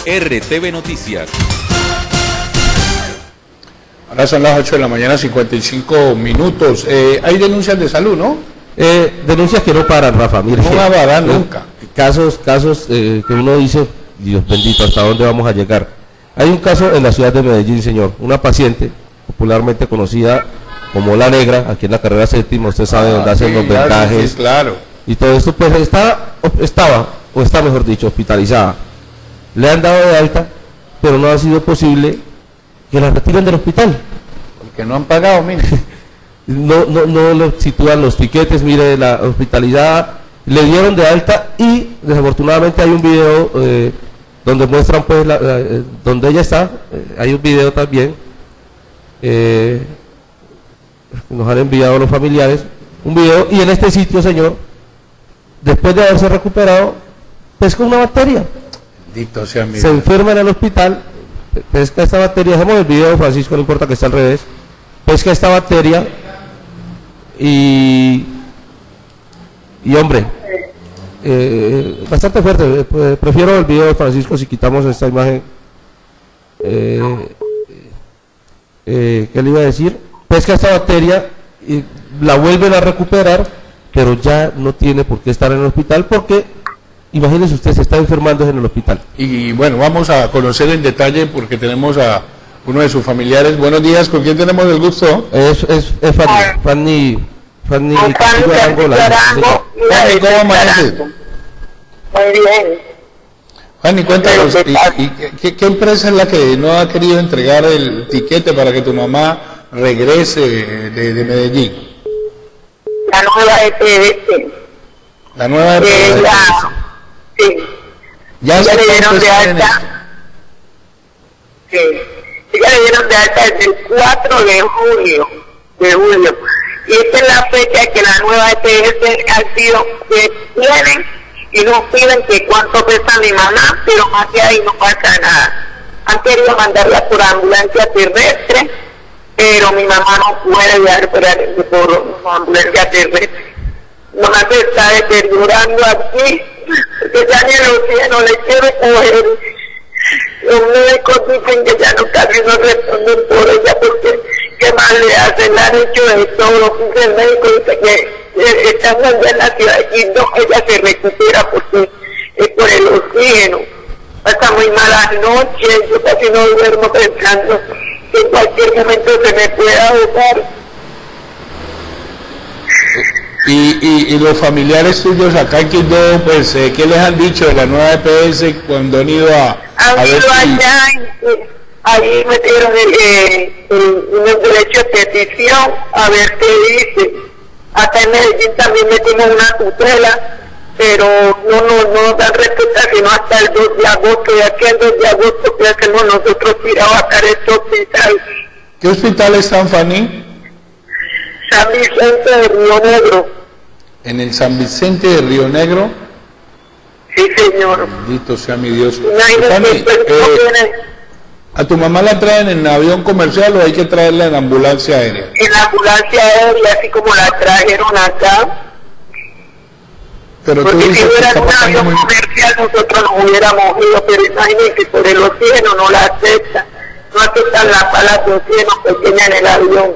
RTV Noticias. Ahora son las 8 de la mañana, 55 minutos. Hay denuncias de salud, ¿no? Denuncias que no paran, Rafa. Mire, no va a parar nunca. Casos que uno dice, Dios bendito, ¿hasta dónde vamos a llegar? Hay un caso en la ciudad de Medellín, señor. Una paciente, popularmente conocida como La Negra, aquí en la carrera séptima, usted sabe dónde hacen los vendajes. Sí, claro. Y todo esto, pues está, mejor dicho, hospitalizada. Le han dado de alta, pero no ha sido posible que la retiren del hospital. Porque no han pagado, mire. No lo sitúan los tiquetes, mire, la hospitalidad, le dieron de alta y desafortunadamente hay un video donde muestran pues donde ella está, hay un video también, nos han enviado los familiares, un video, y en este sitio, señor, después de haberse recuperado, pesca una bacteria. Bendito sea mi Dios. Se enferma en el hospital, pesca esta bacteria, dejemos el video, Francisco, no importa que está al revés, pesca esta bacteria y hombre, bastante fuerte. Prefiero el video de Francisco si quitamos esta imagen. ¿Qué le iba a decir? Pesca esta bacteria y la vuelven a recuperar, pero ya no tiene por qué estar en el hospital porque, imagínese usted, se está enfermando en el hospital. Y bueno, vamos a conocer en detalle porque tenemos a uno de sus familiares. Buenos días, ¿con quién tenemos el gusto? Es Fanny Arango. Fanny, ¿cómo amaneces? Muy bien. Fanny, cuéntanos, ¿qué empresa es la que no ha querido entregar el tiquete para que tu mamá regrese de Medellín? La nueva EPS. La nueva EPS. Sí. Ya le dieron de alta. Sí. Ya le dieron de alta desde el 4 de julio. Y esta es la fecha que la nueva EPS ha sido que tienen y nos piden que cuánto pesa mi mamá, pero más de ahí no pasa nada. Han querido mandarla por ambulancia terrestre, pero mi mamá no puede viajar por ambulancia terrestre. Mamá se está deteriorando aquí, porque ya ni el oxígeno le quiere coger. Los médicos dicen que ya casi no responden por ella, porque ¿qué más le hacen? Le han hecho de todo. El médico dice que estando allá en la ciudad de Quito, ella se recupera porque es por el oxígeno. Pasa muy malas noches, yo casi no duermo pensando que en cualquier momento se me pueda ahogar. Y los familiares tuyos acá en Quito, pues, ¿qué les han dicho de la nueva EPS cuando han ido a ver si... Ahí metieron el derecho de petición a ver qué dice. Acá en Medellín también metimos una tutela, pero no nos dan respuesta sino hasta el 2 de agosto. Y aquí el 2 de agosto que hacemos nosotros ir a bajar este hospital. ¿Qué hospital está, Fanny? San Vicente de Río Negro. ¿En el San Vicente de Río Negro? Sí, señor. Bendito sea mi Dios. Fanny, ¿a tu mamá la traen en avión comercial o hay que traerla en ambulancia aérea? En la ambulancia aérea, así como la trajeron acá. Pero porque si fuera un avión comercial nosotros nos hubiéramos ido, pero imagínense que por el oxígeno no la aceptan. No aceptan las palas de oxígeno pequeñas en el avión.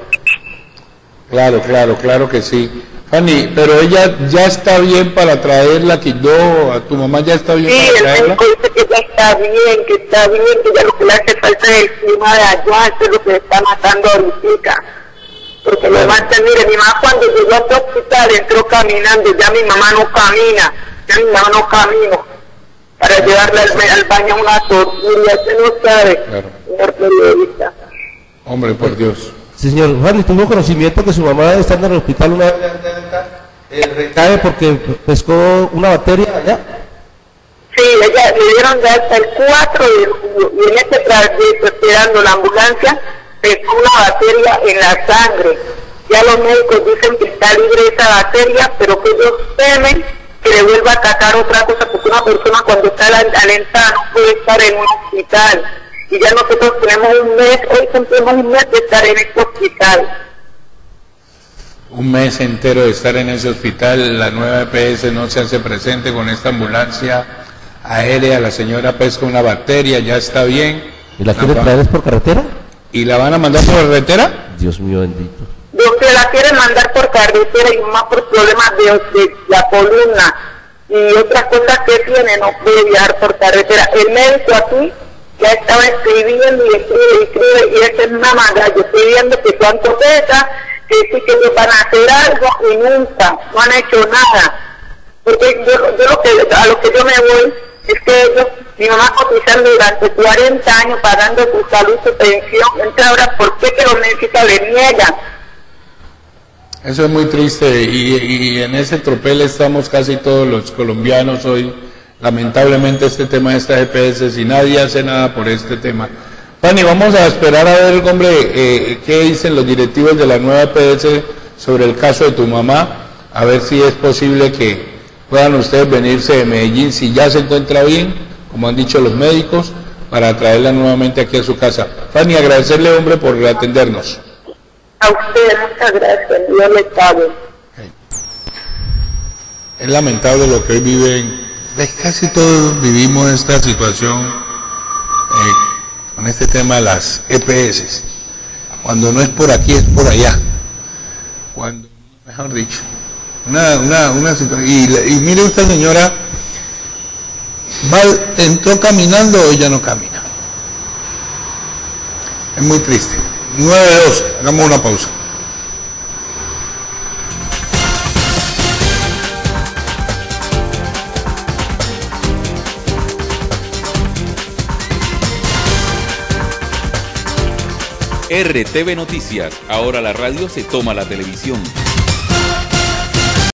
Claro que sí. Fanny, pero ella ya está bien para traerla, que a tu mamá ya está bien para traerla. Sí, el médico dice que ya está bien, que ya lo que le hace falta es el clima de allá, eso es lo que le está matando ahorita. Porque lo levantan, mire, mi mamá cuando llegó a este hospital entró caminando, ya mi mamá no camina, para llevarla al baño una tortura, usted no sabe, claro. Señor periodista. Hombre, por Dios. Sí, señor. Fanny, ¿tuvo conocimiento que su mamá estando en el hospital una vez recae porque pescó una bacteria allá? Sí, ella le dieron de hasta el 4 de julio y en este trayecto esperando la ambulancia pescó una bacteria en la sangre. Ya los médicos dicen que está libre esa bacteria, pero que ellos temen que le vuelva a atacar otra cosa, porque una persona cuando está alentada no puede estar en un hospital. Y ya nosotros tenemos un mes, hoy cumplimos un mes de estar en este hospital. Un mes entero de estar en ese hospital, la nueva EPS no se hace presente con esta ambulancia aérea, la señora pesca una bacteria, ya está bien. ¿Y la quiere traer por carretera? ¿Y la van a mandar por carretera? Dios mío bendito. Donde la quieren mandar por carretera y más por problemas de la columna y otras cosas que tiene, no puede viajar por carretera. El médico aquí ya estaba escribiendo y escribe, y esa es una manga. Yo estoy viendo que cuánto pesa, que sí que van a hacer algo y nunca, no han hecho nada. Porque a lo que yo me voy es que ellos, mi mamá cotizando durante 40 años pagando su salud, su pensión, entonces ahora ¿por qué que los médicos le niegan? Eso es muy triste y en ese tropel estamos casi todos los colombianos hoy. Lamentablemente este tema de estas EPS y nadie hace nada por este tema. Fanny, vamos a esperar a ver, hombre, qué dicen los directivos de la nueva EPS sobre el caso de tu mamá, a ver si es posible que puedan ustedes venirse de Medellín, si ya se encuentra bien, como han dicho los médicos, para traerla nuevamente aquí a su casa. Fanny, agradecerle, hombre, por atendernos. A usted, muchas gracias, Dios le pague. Es lamentable lo que hoy viven, casi todos vivimos esta situación con este tema de las EPS. Cuando no es por aquí, es por allá. Cuando, mejor dicho, una situación. Y mire esta señora, entró caminando o ya no camina. Es muy triste. 9-2, hagamos una pausa. RTV Noticias, ahora la radio se toma la televisión.